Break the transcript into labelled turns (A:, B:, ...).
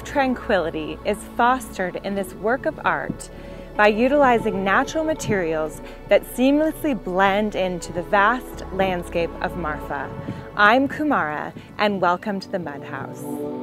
A: tranquility is fostered in this work of art by utilizing natural materials that seamlessly blend into the vast landscape of Marfa. I'm Kumara, and welcome to the Mud House.